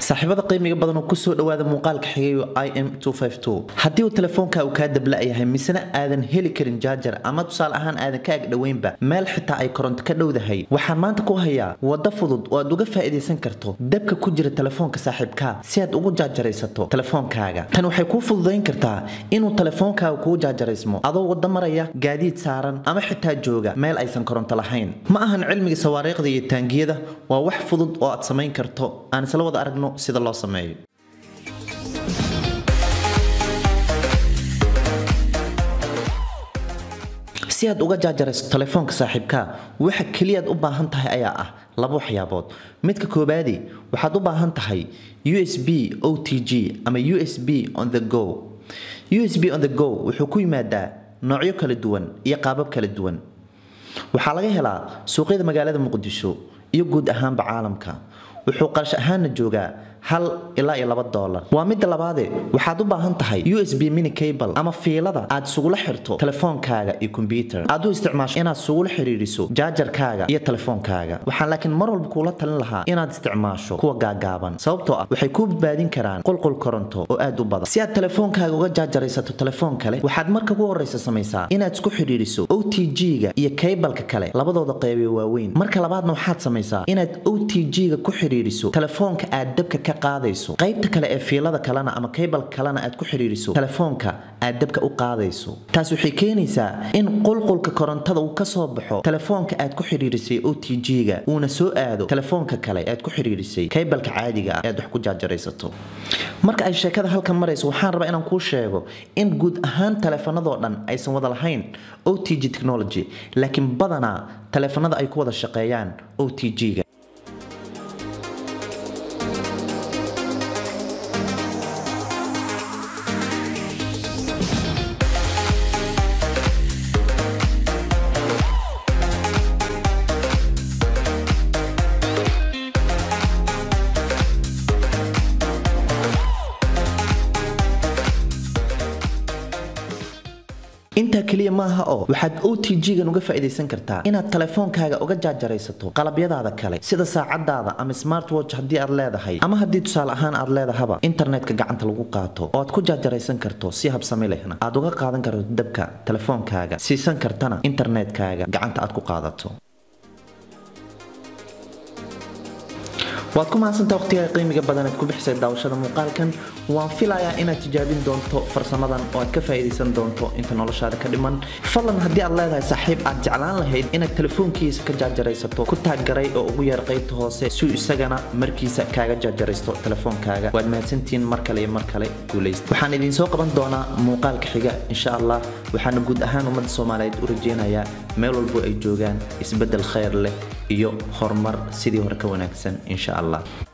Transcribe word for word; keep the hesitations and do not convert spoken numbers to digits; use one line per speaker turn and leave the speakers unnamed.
saaxiibada qiimiga badan oo ku soo dhawaada muuqaalka xigayo I M two fifty-two hadii uu telefoonka uu ka dabla yahay misna aadan heli karin charger ama tusaale ahaan aadan ka agdhaweynba meel xitaa ay koronto ka dhowdahay waxaan maanta ku hayaa wada fudud oo aad uga faa'iideysan karto dabka ku jira telefoonka saaxiibka si aad ugu jaajaraysato telefoonkaaga tan waxay ku fududeyn kartaa inuu telefoonkaaga ku jaajaraysmo adoo wada maraya gaadiid saaran ama xitaa jooga meel aysan koronto lahayn ma ahan cilmiga sawaariiqda iyo taangiyada waa wax fudud oo aad samayn karto aan isla wada aragno sida loo sameeyo si aad uga jaajarayso telefoonka saaxiibka waxa kaliya aad u baahan tahay ayaa ah laba waxyaabood midka koobaadi waxaad u baahan tahay U S B O T G ama U S B on the go U S B on the go wuxuu ku yimaadaa noocyo kala duwan iyo qaabab kala duwan waxa laga helaa suuqyada magaalada Muqdisho iyo guud ahaan caalamka wuxuu qarash ahaan joogaa hal ilaa laba dollar waa mid labaad waxaad u baahan tahay U S B mini cable ama fiilada aad sugula xirto telefoonkaaga iyo computer aad u isticmaasho inaad sugula xiriiriso chargerkaaga iyo telefoonkaaga waxaan laakiin mar walba kula talin lahaa inaad isticmaasho kuwa gaagaaban sababtoo ah waxay ku badbaadin karaan qulqul koronto oo aad u badan si aad telefoonkaaga uga jaajaraysato telefoon kale waxaad marka ugu horeysa samaysaa inaad isku xiriiriso O T G-ga iyo cable-ka kale labadooda qayb ee waaweyn marka labaadna waxaad samaysaa inaad O T G-ga ku xiriiriso telefoonka aad dabka ka qaadayso qaybta kale ee fiilada kalena ama cable kalena aad ku xiriiriso telefoonka aad dabka u qaadayso taas waxay keenaysaa in qulqulka korontada uu ka soo baxo telefoonka aad ku xiriirisay O T G-ga uuna soo aado telefoonka kale aad ku xiriirisay cable-ka caadiga ah ee aad wax ku jaajaraysato marka ay sheekada halkan marayso waxaan rabaa inaan kuu sheego in guud ahaan telefoonadoo dhan aysan wada lahayn O T G technology laakiin badanaa telefoonada ay ku wada shaqeeyaan O T G-ga inta kaliya maaha oo waxaad O T G-gan uga faa'iideysan kartaa inaad telefoonkaaga uga jaajaraysato qalabyadaada kale sida saacadaada ama smartwatch haddii aad leedahay ama haddii tusaale ahaan aad leedahaba internetka gacanta lagu qaato oo aad ku jaajaraysan karto si habsami lehna aad uga qaadan karto dabka telefoonkaaga siisan kartana internetkaaga gacanta aad ku qaadato waad ku mahadsantahay waqtiga qiimiga badan ku bixisay daawashada muuqaalkan waan filayaa inaad tijaabin doonto farsamadan oo aad ka faa'iideysan doonto inta noloshaada ka dhiman fadlan haddii aad leedahay saaxiib aad jeclaan lahayd inaad telefoonkiisa ka jaajaraysato ku taagaray oo ugu yar qaybta hoose si isagana markiisa kaaga jaajaraysto telefoonkaaga waad mahadsantiin mar kale iyo mar kale guulaysta waxaan idin soo qaban doonaa muuqaalka xiga insha Allah waxaan guud ahaan ummadda Soomaaliyeed u rajeynayaa meel walba ay joogaan isbedel khayr leh iyo horumar sidii hore ka wanaagsan insha Allah